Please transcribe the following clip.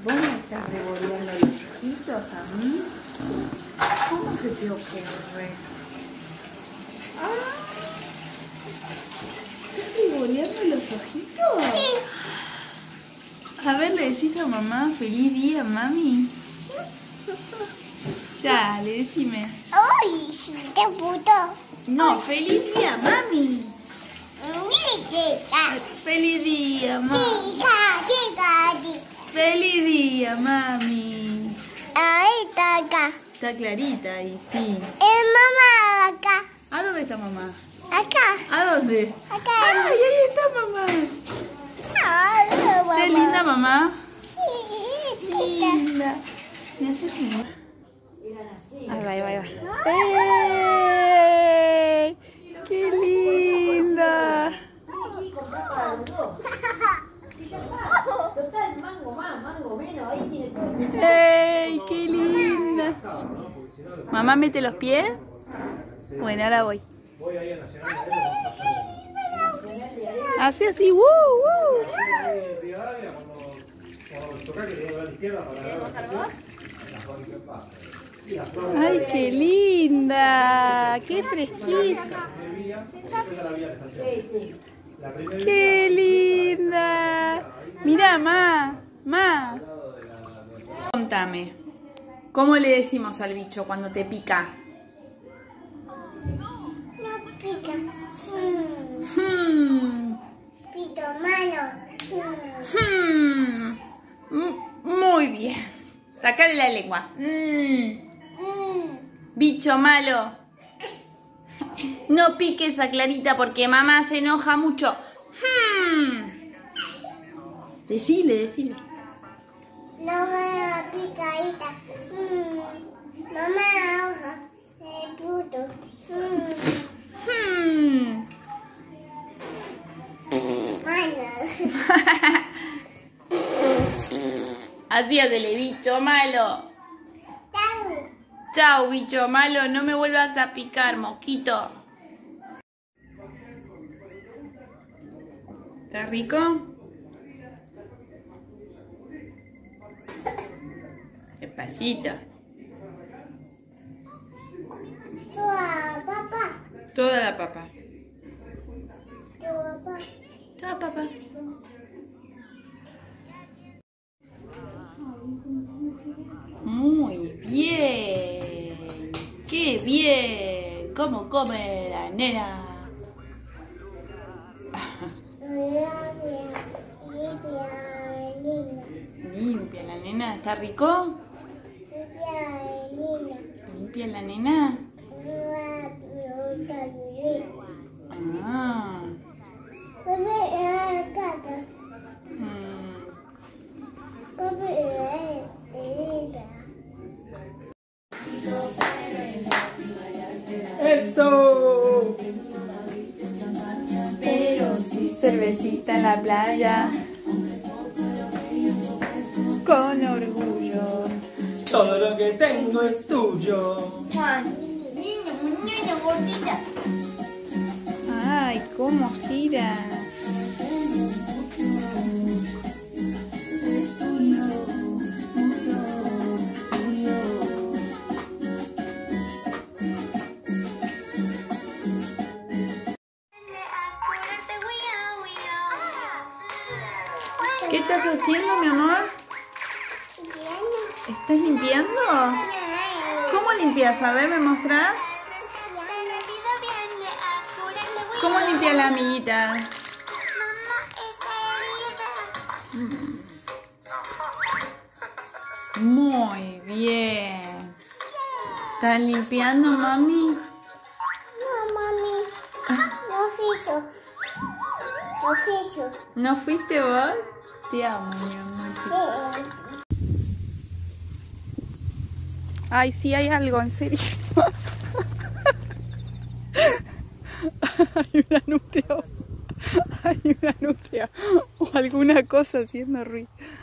¿Vos me estás revolviendo los ojitos a mí? ¿Cómo se te ocurre? ¿Estás revolviendo los ojitos? Sí. A ver, le decís a mamá, feliz día, mami. Dale, decime. ¡Ay, sí, qué puto! No, feliz día, mami. Feliz día, mami. Feliz día, mami. Ahí está acá. Está clarita ahí, sí. Mamá acá. ¿A dónde está mamá? Acá. ¿A dónde? Acá. ¡Ay, ahí está mamá! Ay, mamá. ¿Está linda mamá? Sí, Linda. ¿Me haces así? Ahí va, ahí va, ahí va. ¡Ey! ¡Qué linda! ¡Ey! ¡Qué linda! ¿Mamá mete los pies? Bueno, ahora voy. Así, así, ¡woo! ¡Ay, qué linda! ¡Qué fresquita! ¡Qué linda! Mira, ma. Contame, ¿cómo le decimos al bicho cuando te pica? No pica. Pito malo. Muy bien. Sacale la lengua. Bicho malo. No piques a Clarita porque mamá se enoja mucho. Decile. No me picadita. Mamá hoja. Puto. Malo. Así hazle, bicho malo. Chau, bicho malo. No me vuelvas a picar, mosquito. ¿Está rico? Despacito. Toda papá. Toda la papa. Toda papá. Toda papa. Muy bien. ¡Qué bien! ¿Cómo come la nena? Limpia la nena. ¿Está rico? Limpia la nena. Ah. ¡Eso! Pero sí, cervecita en la playa. Con orgullo. Todo lo que tengo es tuyo. Niña gordita. Ay, cómo gira. ¿Qué estás haciendo, mi amor? ¿Estás limpiando? ¿Cómo limpias? A ver, ¿me mostrás? ¿Cómo limpia la amiguita? Muy bien. ¿Estás limpiando, mami? No, mami. No fijo. ¿No fuiste vos? Te amo, mi amor. Sí. Ay, sí, hay algo, en serio. Hay una nutria o alguna cosa haciendo ruido.